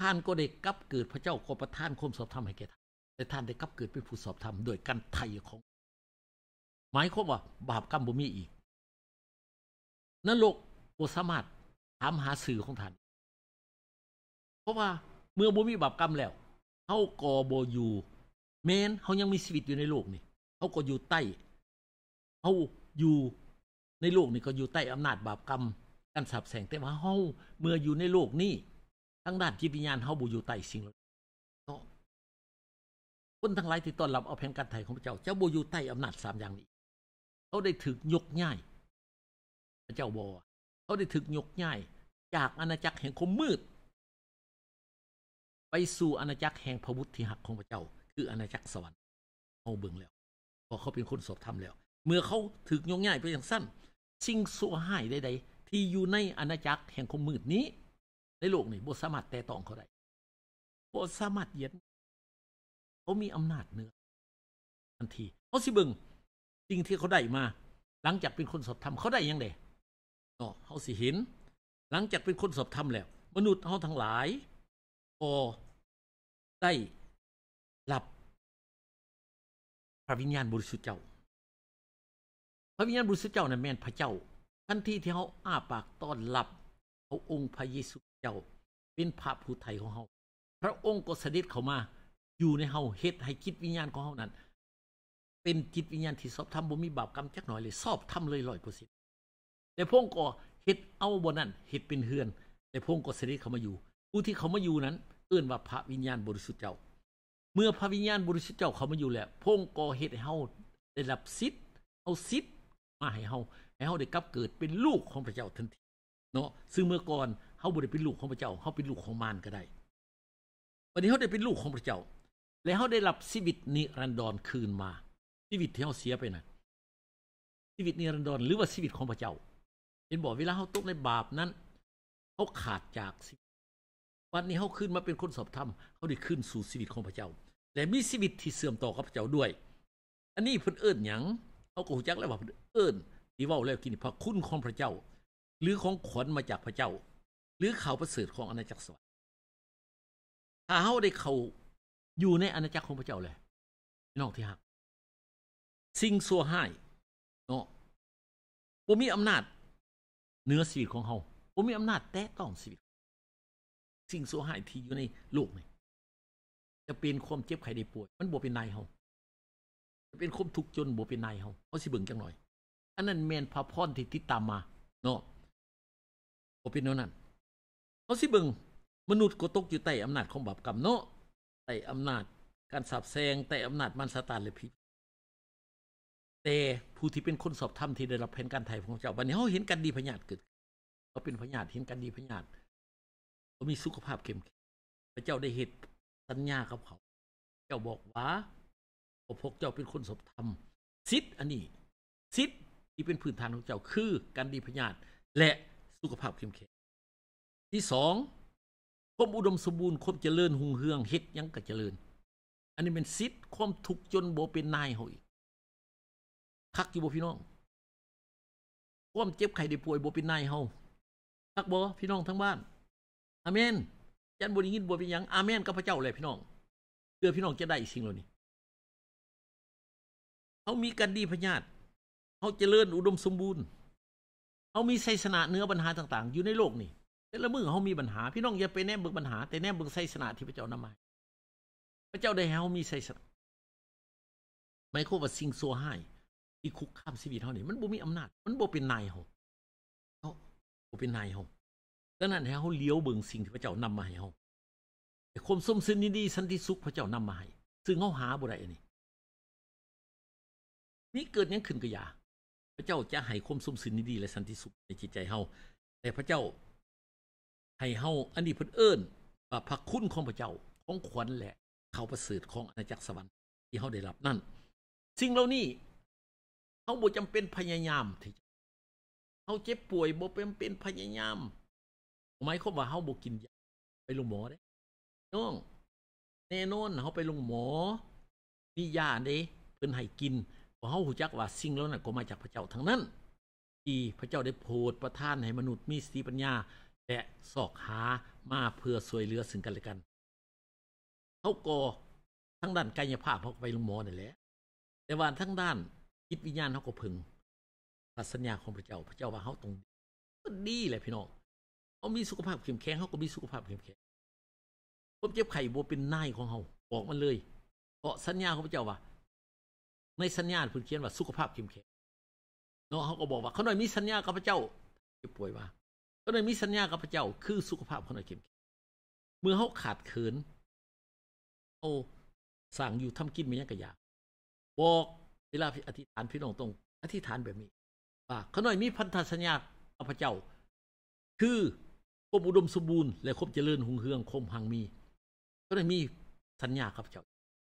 ท่านก็ได้กลับเกิดพระเจ้าก็ประทานความชอบธรรมให้แก่ท่านแต่ท่านได้กลับเกิดเป็นผู้ชอบธรรมโดยการไถ่ของหมายความว่าบาปกรรมบ่มีอีกนรกบ่สามารถถามหาสื่อของท่านเพราะว่าเมื่อบ่มีบาปกรรมแล้วเฮาก็บ่อยู่แม้นเฮายังมีชีวิตอยู่ในโลกนี่เฮาก็อยู่ใต้เฮาอยู่ในโลกนี่ก็อยู่ใต้อำนาจบาปกรรมการสาปแช่งแต่ว่าเฮาเมื่ออยู่ในโลกนี้ทางด้านจิตวิญญาณเฮาบ่อยู่ใต้สิ่งเหล่านี้คนทั้งหลายที่ต้อนรับเอาแผนการไถ่ของพระเจ้าเจ้าบ่อยู่ใต้อำนาจ3อย่างนี้เขาได้ถูกยกย้ายพระเจ้าบ่เขาได้ถูกยกย้ายจากอาณาจักรแห่งความมืดไปสู่อาณาจักรแห่งพระบุตรที่หักของพระเจ้าคืออาณาจักรสวรรค์เฮาเบิ่งแล้วเพราะเขาเป็นคนชอบธรรมแล้วเมื่อเขาถูกยกย้ายไปอย่างสั้นสิ่งชั่วร้ายใดๆที่อยู่ในอาณาจักรแห่งความมืดนี้ในโลกนี้บ่สามารถแตะต้องเขาได้บ่สามารถเหยียดเขามีอำนาจเหนือทันทีเขาสิเบิ่งสิ่งที่เขาได้มาหลังจากเป็นคนชอบธรรมเขาได้ยังไงเขาสิเห็นหลังจากเป็นคนชอบธรรมแล้วมนุษย์เฮาทั้งหลายก็ได้รับพระวิญญาณบริสุทธิ์เจ้าพระวิญญาณบริสุทธิ์เจ้านั้นแม่นพระเจ้าทันทีที่เฮาอ้าปากต้อนรับพระองค์พระเยซูเจ้าเป็นพระผู้ไถ่ของเฮาพระองค์ก็เสด็จเข้ามาอยู่ในเฮาเฮ็ดให้จิตวิญญาณของเฮานั้นเป็นจิตวิญญาณที่ชอบธรรมบ่มีบาปกรรมจักหน่อยเลยชอบธรรมเลย 100% แต่พระองค์ก็เฮ็ดเอาบ่นั้นเฮ็ดเป็นเฮือนแต่พระองค์ก็เสด็จเข้ามาอยู่ผู้ที่เขามาอยู่นั้นเอิ้นว่าพระวิญญาณบริสุทธิ์เจ้าเมื่อพระวิญญาณบริสุทธิ์เจ้าเขามาอยู่แล้วพระองค์ก็เฮ็ดให้เฮาได้รับสิทธิ์เอาสิทธิ์มาให้เฮาได้กลับเกิดเป็นลูกของพระเจ้าทันทีเนาะซึ่งเมื่อก่อนเฮาบ่ได้เป็นลูกของพระเจ้าเฮาเป็นลูกของมารก็ได้วันนี้เฮาได้เป็นลูกของพระเจ้าและเฮาได้รับชีวิตนิรันดรคืนมาชีวิตที่เฮาเสียไปน่ะชีวิตนิรันดรหรือว่าชีวิตของพระเจ้าเห็นบอกเวลาเฮาตกในบาปนั้นเฮาขาดจากชีวิตวันนี้เฮาขึ้นมาเป็นคนชอบธรรมเฮาได้ขึ้นสู่ชีวิตของพระเจ้าและมีชีวิตที่เสื่อมต่อกับพระเจ้าด้วยอันนี้เพิ่นเอิ้นหยังเฮาก็รู้จักแล้วว่าเพิ่นเอิ้นที่เว้าแล้วกินพระคุณของพระเจ้าหรือของขวัญมาจากพระเจ้าหรือข่าวประเสริฐของอาณาจักรสวรรค์ถ้าเฮาได้เข้าอยู่ในอาณาจักรของพระเจ้าเลยพี่น้องที่รักสิ่งชั่วร้ายเนาะบ่มีอำนาจเหนือชีวิตของเฮาบ่มีอำนาจแตะต้องชีวิตสิ่งชั่วร้ายที่อยู่ในโลกนี้จะเป็นความเจ็บไข้ได้ป่วยมันบ่เป็นนายเฮาจะเป็นความทุกข์จนบ่เป็นนายเฮาเฮาสิเบิ่งจังหน่อยอันนั้นแม่นพระพรที่ติดตามมาเนาะบ่เป็นแนวนั้นเฮาสิเบิ่งมนุษย์ก็ตกอยู่ใต้อำนาจของบาปกรรมเนาะใต้อำนาจการสาปแช่งใต้อำนาจมารซาตานและผีแต่ผู้ที่เป็นคนชอบธรรมที่ได้รับแผนการไถ่ของเจ้าบัดนี้เฮาเห็นกันดีพญาติเกิดเขาเป็นพญาติเห็นกันดีพญาติเขามีสุขภาพเข้มแข็งพระเจ้าได้เฮ็ดสัญญากับเขาเจ้าบอกว่าพวกเจ้าเป็นคนชอบธรรมสิทธิ์อันนี้สิทธิ์ที่เป็นพื้นฐานของเจ้าคือการดีพญาติและสุขภาพเข้มแข็งที่2ความอุดมสมบูรณ์ความเจริญรุ่งเรืองเฮ็ดหยังก็เจริญอันนี้เป็นสิทธิ์ความทุกข์จนบ่เป็นนายเฮาอีกคักอยู่บ่พี่น้องความเจ็บไข้ได้ป่วยบ่เป็นนายเฮาคักบ่พี่น้องทั้งบ้านอาเมนจันบ่ได้ยินบ่เป็นหยังอาเมนกับพระเจ้าเลยพี่น้องเพื่อพี่น้องจะได้สิ่งเหล่านี้เฮามีกันดีพญาติเฮาเจริญอุดมสมบูรณ์เฮามีชัยชนะเหนือปัญหาต่างๆอยู่ในโลกนี้แต่ละมื้อเฮามีปัญหาพี่น้องอย่าไปแนมเบิ่งปัญหาแต่แนมเบิ่งชัยชนะที่พระเจ้านำมาพระเจ้าได้ให้เฮามีชัยชนะหมายความว่าสิ่งชั่วร้ายที่คุกคามชีวิตเฮานี่มันบ่มีอำนาจมันบ่เป็นนายเฮาบ่เป็นนายเฮาดังนั้นให้เฮาเลี้ยวเบิ่งสิ่งที่พระเจ้านำมาให้เฮาแต่ความสมสิ้นดีสันติสุขพระเจ้านำมาให้ซึ่งเฮาหาบ่ได้อันนี้มีเกิดหยังขึ้นก็อย่าพระเจ้าจะให้ความสมสิ้นดีและสันติสุขในจิตใจเฮาแต่พระเจ้าให้เฮาอันนี้เพิ่นเอิ้นว่าพระคุณของพระเจ้าของขวัญและข่าวประเสริฐของอาณาจักรสวรรค์ที่เฮาได้รับนั่นสิ่งเหล่านี้เฮาบ่จำเป็นพยายามที่เฮาเจ็บป่วยบ่เป็นพยายามหมายความว่าเฮาบ่กินยาไปโรงหมอเด้น้องแน่นอนเฮาไปโรงหมอมียาเด้เพิ่นให้กินเพราะเฮารู้จักว่าสิ่งเหล่านั้นก็มาจากพระเจ้าทั้งนั้นที่พระเจ้าได้โปรดประทานให้มนุษย์มีสติปัญญาแและสอกหามาเพื่อช่วยเหลือซึ่งกันและกันเขาก็ทั้งด้านกายภาพเขาไปโรงหมอนั่นแหละแต่ว่าทั้งด้านจิตวิญญาณเขาก็พึงสัญญาของพระเจ้าว่าเขาต้องดีแหละพี่น้องเขามีสุขภาพเข้มแข็งเขาก็มีสุขภาพเข้มแข็งความเจ็บไข้บ่เป็นนายของเขาบอกมันเลยเพราะสัญญาของพระเจ้าว่าในสัญญาเพิ่นเขียนว่าสุขภาพเข้มแข็งเนาะเขาก็บอกว่าเขาหน่อยมีสัญญากับพระเจ้าเจ็บป่วยว่าเขาหน่อยมีสัญญากับพระเจ้าคือสุขภาพเขาหน่อยเข้มแข็งเมื่อเขาขาดเขินเอาสั่งอยู่ทำกินมีหยังก็อยากบอกเวลาอธิษฐานพี่น้องตรงอธิษฐานแบบนี้ว่าเขาหน่อยมีพันธสัญญากับพระเจ้าคือความอุดมสมบูรณ์และความเจริญหุ่งเรืองคมหังมีก็ได้มีสัญญากับพระเจ้า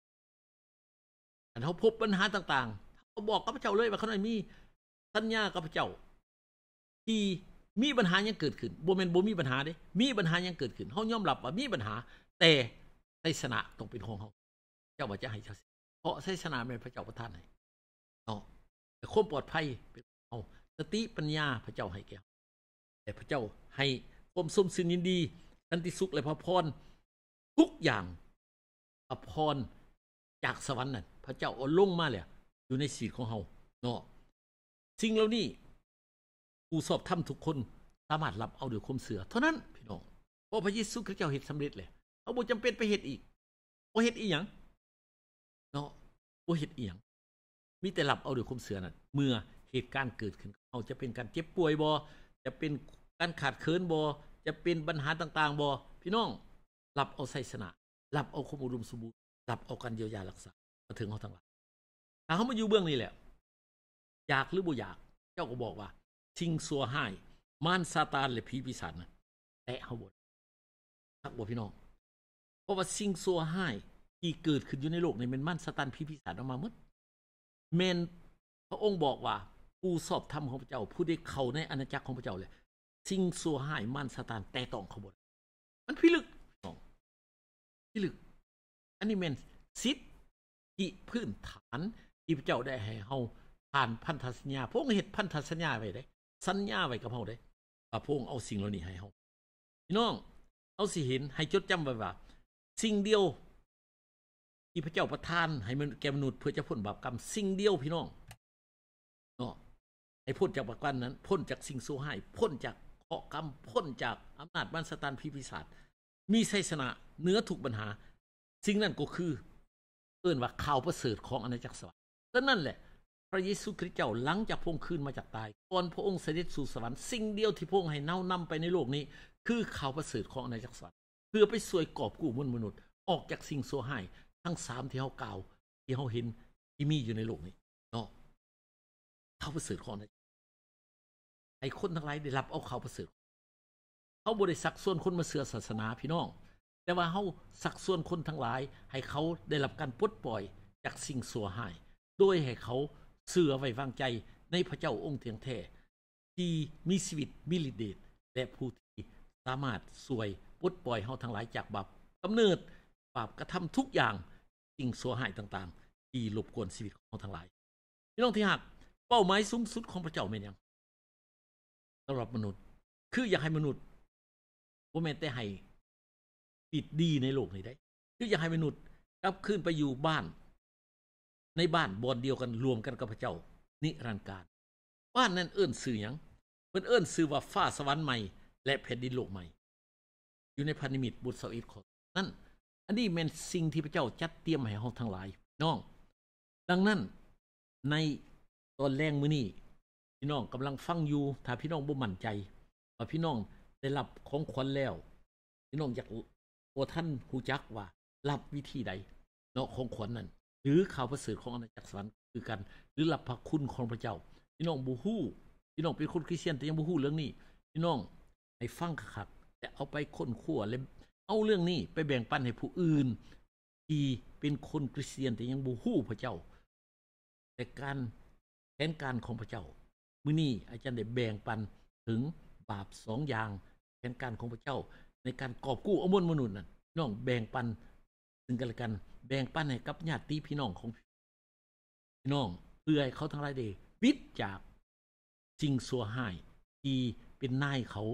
อันเขาพบปัญหาต่างๆเขาบอกกับพระเจ้าเลยว่าเขาหน่อยมีสัญญากับพระเจ้าที่มีปัญหายังเกิดขึ้นบ่แม่นบ่มีปัญหาเด้มีปัญหายังเกิดขึ้นเขายอมรับว่ามีปัญหาแต่ชัยชนะต้องเป็นของเขาเจ้าว่าจะให้ชัยเพราะชัยชนะเป็นพระเจ้าประทานให้เนาะแต่ความปลอดภัยเป็นเอาสติปัญญาพระเจ้าให้แก่แต่พระเจ้าให้ความสมสินยินดีสันติสุขและพระพรทุกอย่างพระพรจากสวรรค์นั่นพระเจ้าเอาลงมาเลยอยู่ในชีวิตของเฮาเนาะสิ่งเหล่านี้ผู้สอบธรรมทุกคนสามารถรับเอาด้วยความเชื่อเท่านั้นพี่น้องเพราะพระเยซูคริสต์เจ้าเฮ็ดสำเร็จเลยเขาบ่จำเป็นไปเฮ็ดอีกบ่เฮ็ดอีหยังเนาะบ่เฮ็ดอีหยังมีแต่รับเอาด้วยความเชื่อนั่นเมื่อเหตุการณ์เกิดขึ้นเขาจะเป็นการเจ็บป่วยบ่จะเป็นการขาดเขินบ่จะเป็นปัญหาต่างๆบ่พี่น้องรับเอาชัยชนะรับเอาความอุดมสมบูรณ์รับเอาการเยียวยารักษามาถึงเขาทั้งหลายถ้าเขามาอยู่เบื้องนี้แหละอยากหรือบ่อยากเจ้าก็บอกว่าสิ่งชั่วร้ายมารซาตานและผีปีศาจนะแตะเขาบ่ทักบ่พี่น้องเพราะว่าสิ่งชั่วร้ายที่เกิดขึ้นอยู่ในโลกนี้เป็นมารซาตานผีปีศาจออกมาหมดแม่นพระองค์บอกว่าผู้สอบธรรมของพระเจ้าผู้ได้เข้าในอาณาจักรของพระเจ้าเลยสิ่งชั่วร้ายมารซาตานแต่ต้องเขาบ่มันพิลึกพิลึกอันนี้แม่นสิทธิพื้นฐานที่พระเจ้าได้ให้เฮาผ่านพันธสัญญาพระองค์เฮ็ดพันธสัญญาไว้ได้สัญญาไว้กับเฮาได้ว่าพระองค์เอาสิ่งเหล่านี้ให้เฮาพี่น้องเอาสิเห็นให้จดจำไว้ว่าสิ่งเดียวที่พระเจ้าประทานให้แก่มนุษย์เพื่อจะพ้นบาปกรรมสิ่งเดียวพี่น้องเนาะให้พ้นจากบาปกรรมนั้นพ้นจากสิ่งชั่วร้ายพ้นจากเคราะห์กรรมพ้นจากอำนาจมารซาตานผีปีศาจมีชัยชนะเหนือทุกปัญหาสิ่งนั้นก็คือเอิ้นว่าข่าวประเสริฐของอาณาจักรสวรรค์ดังนั้นแหละพระเยซูคริสต์เจ้าหลังจากพระองค์ขึ้นมาจากตายก่อนพระองค์เสด็จสู่สวรรค์สิ่งเดียวที่พระองค์ให้นำไปในโลกนี้คือข่าวประเสริฐของอาณาจักรสวรรค์เพื่อไปช่วยกอบกู้มนุษย์ออกจากสิ่งชั่วร้ายทั้ง3ที่เฮากล่าวที่เฮาเห็นที่มีอยู่ในโลกนี้เนาะข่าวประเสริฐของให้คนทั้งหลายได้รับเอาข่าวประเสริฐเขาบ่ได้สักส่วนคนมาเชื่อศาสนาพี่น้องแต่ว่าเฮาสักส่วนคนทั้งหลายให้เขาได้รับการปลดปล่อยจากสิ่งชั่วร้ายโดยให้เขาเชื่อไว้วางใจในพระเจ้าองค์เทียงแท้ที่มีชีวิตมีฤทธิ์เดชและผู้ที่สามารถช่วยปลดปล่อยเฮาทั้งหลายจากบาปกำเนิดบาปกระทำทุกอย่างสิ่งชั่วร้ายต่างๆที่รบกวนชีวิตของเฮาทั้งหลายพี่น้องที่รักเป้าหมายสูงสุดของพระเจ้าแม่นหยังสำหรับมนุษย์คืออยากให้มนุษย์บ่แม่นแต่ให้ปิดดีในโลกนี้ได้คืออยากให้มนุษย์กลับคืนไปอยู่บ้านในบ้านบ่อนเดียวกันรวมกันกับพระเจ้านิรันดร์กาลบ้านนั้นเอิ้นชื่อหยังเพิ่นเอิ้นชื่อว่าฟ้าสวรรค์ใหม่และแผ่นดินโลกใหม่อยู่ในพระนิมิตบุตร21ข้อนั้นอันนี้แม่นสิ่งที่พระเจ้าจัดเตรียมให้เฮาทั้งหลายน้องดังนั้นในตอนแรงมื้อนี้พี่น้องกำลังฟังอยู่ถ้าพี่น้องบ่มั่นใจว่าพี่น้องได้รับของขวัญแล้วพี่น้องอยากบ่ท่านรู้จักว่ารับวิธีใดเนาะของขวัญนั้นหรือข่าวประเสริฐของอาณาจักรสวรรค์คือกันหรือรับพระคุณของพระเจ้าพี่น้องบ่ฮู้พี่น้องเป็นคนคริสเตียนแต่ยังบ่ฮู้เรื่องนี้พี่น้องให้ฟังคักๆแต่เอาไปค้นคว้าและเอาเรื่องนี้ไปแบ่งปันให้ผู้อื่นที่เป็นคนคริสเตียนแต่ยังบ่ฮู้พระเจ้าแต่การแผนการของพระเจ้ามื้อนี้อาจารย์ได้แบ่งปันถึงบาป2อย่างแผนการของพระเจ้าในการกอบกู้เอามนุษย์นั่นน้องแบ่งปันซึ่งกันและกันแบ่งปันให้กับญาติพี่น้องของพี่น้องเพื่อให้เขาทั้งหลายได้วิตจากสิ่งชั่วร้ายที่เป็นนายเขาที่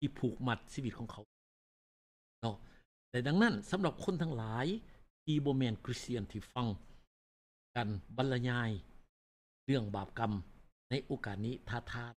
ที่ผูกมัดชีวิตของเขาเนาะแต่ดังนั้นสำหรับคนทั้งหลายที่บ่แม่นคริสเตียนที่ฟังกันบรรยายเรื่องบาปกรรมในโอกาสนี้ท้าทาย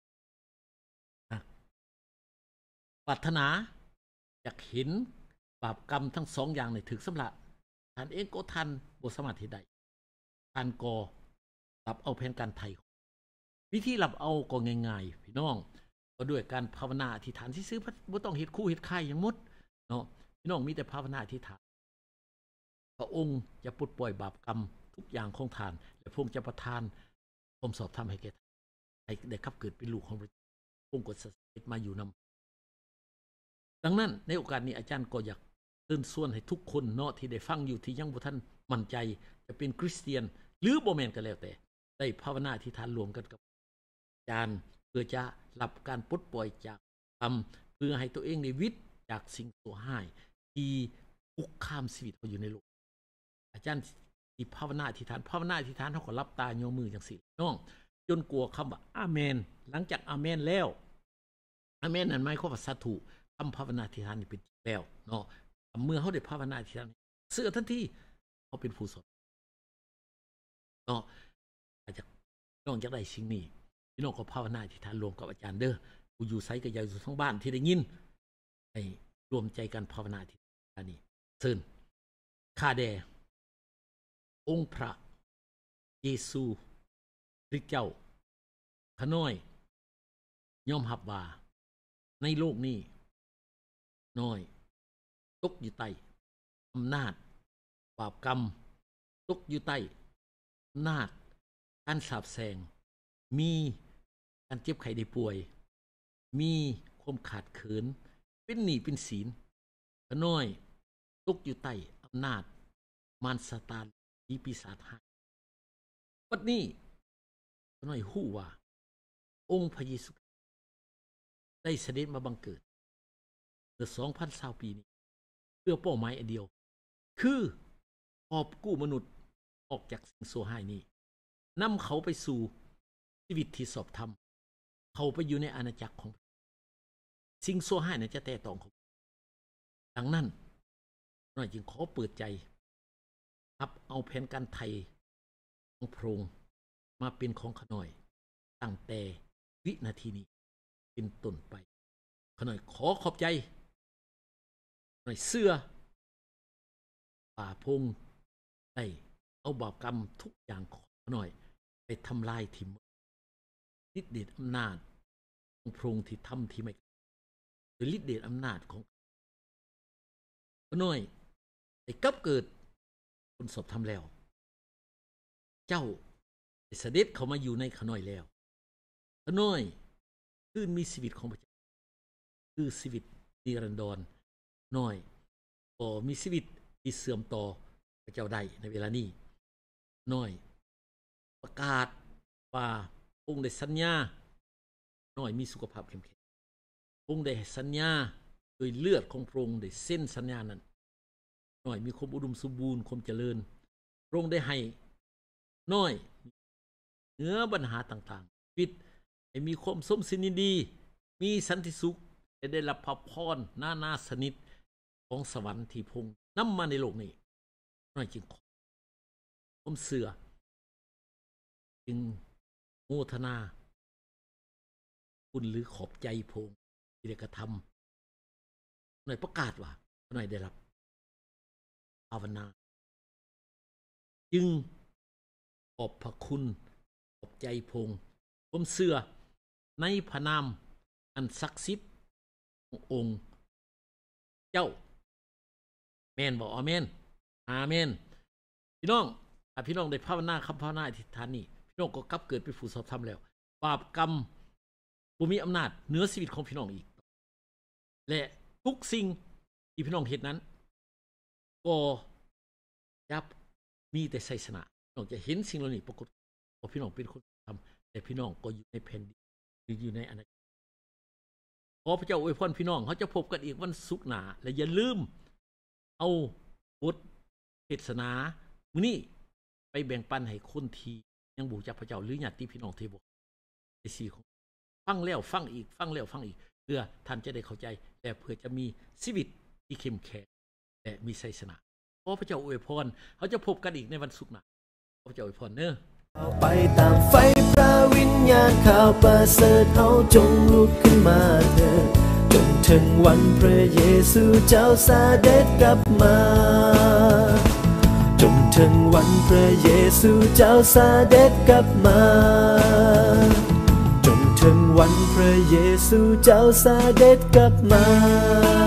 ปรารถนาอยากเห็นบาปกรรมทั้งสองอย่างในถึกสำละท่านเองก็ทันบ่สามารถที่ได้ท่านก็รับเอาแผนการไทยวิธีรับเอาก็ง่ายๆพี่น้องก็ด้วยการภาวนาอธิษฐานซื่อๆบ่ต้องเฮ็ดคู่เฮ็ดค่ายอย่างหมดเนาะพี่น้องมีแต่ภาวนาอธิษฐานพระองค์จะปลดปล่อยบาปกรรมทุกอย่างของท่านและพระองค์จะประทานความชอบธรรมให้แก่ท่านให้ได้ขับเกิดเป็นลูกของพระเจ้าพระองค์ก็สถิตมาอยู่นำดังนั้นในโอกาสนี้อาจารย์ก็อยากเชิญชวนให้ทุกคนเนาะที่ได้ฟังอยู่ที่ยังบ่ทันมั่นใจจะเป็นคริสเตียนหรือบ่แม่นก็แล้วแต่ได้ภาวนาอธิษฐานรวมกันกับอาจารย์เพื่อจะรับการปลดปล่อยจากกรรมเพื่อให้ตัวเองได้วิตจากสิ่งชั่วร้ายที่คุกคามชีวิตเขาอยู่ในโลกอาจารย์ที่ภาวนาอธิษฐานเขาก็รับตาโยมือจังซี่น้องจนกลัวคำว่าอาเมนหลังจากอาเมนแล้วอาเมนนั้นหมายความว่าสาธุคำภาวนาอธิษฐานนี่เป็นแล้วเนาะเมื่อเขาได้ภาวนาอธิษฐานเสื้อทันทีเขาเป็นผู้สดเนาะอาจจะน้องอยากได้สิ่งนี้พี่น้องก็ภาวนาอธิษฐานรวมกับอาจารย์เด้อผู้อยู่ไสก็อย่าอยู่ทั้งบ้านที่ได้ยินให้รวมใจกันภาวนาอธิษฐานนี้เชิญข้าแด่องค์พระเยซูคริสต์เจ้าข้าน้อยยอมรับว่าในโลกนี้น้อยตกอยู่ใต้อำนาจบาปกรรมตกอยู่ใต้อำนาจการสาปแช่งมีการเจ็บไข้ได้ป่วยมีความขาดเขินเป็นหนี้เป็นสินข้าน้อยตกอยู่ใต้อำนาจมารซาตานปีศาจร้ายบัดนี้ข้าน้อยฮู้ว่าองค์พระเยซูได้เสด็จมาบังเกิดเมื่อ 2,020 ปีนี้เพื่อเป้าหมายอันเดียวคือกอบกู้มนุษย์ออกจากสิ่งชั่วร้ายนี้นำเขาไปสู่ชีวิตที่ชอบธรรมเขาไปอยู่ในอาณาจักรของสิ่งชั่วร้ายนั้นจะแตะต้องเขาดังนั้นน้อยจึงขอเปิดใจรับเอาแผนการไทยของพระองค์มาเป็นของข้าน้อยตั้งแต่วินาทีนี้เป็นต้นไปข้าน้อยขอขอบใจข้าน้อยเชื่อว่าพระองค์ได้เอาบาปกรรมทุกอย่างของข้าน้อยไปทำลายทิ่มฤทธิ์เดชอำนาจของพระองค์ที่ทำที่ไม่โดยฤทธิ์เดชอำนาจของข้าน้อยได้กลับเกิดคนสอบทำแล้วเจ้าได้เสด็จเข้ามาอยู่ในข้าน้อยแล้วข้าน้อยคือมีชีวิตของพระเจ้าคือชีวิตนิรันดรน้อยก็มีชีวิตที่เสื่อมต่อพระเจ้าได้ในเวลานี้น้อยประกาศว่าองค์ได้สัญญาน้อยมีสุขภาพเข้มแข็งองค์ได้สัญญาโดยเลือดของพระองค์ได้เส้นสัญญานั้นน้อยมีความอุดมสมบูรณ์ความเจริญพระองค์ได้ให้น้อยเหนือปัญหาต่างๆชีวิตให้มีความสมสินดีมีสันติสุขได้รับพระพรนาสนิทของสวรรค์ที่พระองค์นำมาในโลกนี้น้อยจึงขอผมเสื่อจึงโมทนาคุณหรือขอบใจพระองค์ที่ได้กระทำหน่อยประกาศว่าหน่อยได้รับภาวนาจึงขอบพระคุณขอบใจพระองค์ผมเสื่อในพระนามอันศักดิ์สิทธิ์ขององค์เจ้าแม่นบอกอาเมนอาเมนพี่น้องพี่น้องได้ภาวนาคำภาวนาอธิษฐานนี้พี่น้องก็กลับเกิดเป็นผู้ชอบธรรมแล้วบาปกรรมบ่มีอำนาจเหนือชีวิตของพี่น้องอีกและทุกสิ่งที่พี่น้องเห็นนั้นก็ยับมีแต่ชัยชนะพี่น้องจะเห็นสิ่งเหล่านี้ปรากฏว่าพี่น้องเป็นคนทำแต่พี่น้องก็อยู่ในแผ่นดินหรืออยู่ในอาณาจักรขอพระเจ้าอวยพรพี่น้องเขาจะพบกันอีกวันศุกร์หน้าและอย่าลืมเอาบทเทศนามื้อนี้ไปแบ่งปันให้คนที่ยังบูชาพระเจ้าหรือญาติพี่น้องที่บ่ได้สิของฟังแล้วฟังอีกฟังแล้วฟังอีกเพื่อท่านจะได้เข้าใจและเพื่อจะมีชีวิตที่เข้มแข็งและมีชัยชนะขอพระเจ้าอวยพรเขาจะพบกันอีกในวันศุกร์หน้าขอพระเจ้าอวยพรเนอะไปตามไฟพระวิญญาณข่าวประเสริฐเขาจงลุกขึ้นมาเถิดจนถึงวันพระเยซูเจ้าเสด็จกลับมาจนถึงวันพระเยซูเจ้าเสด็จกลับมาจนถึงวันพระเยซูเจ้าเสด็จกลับมา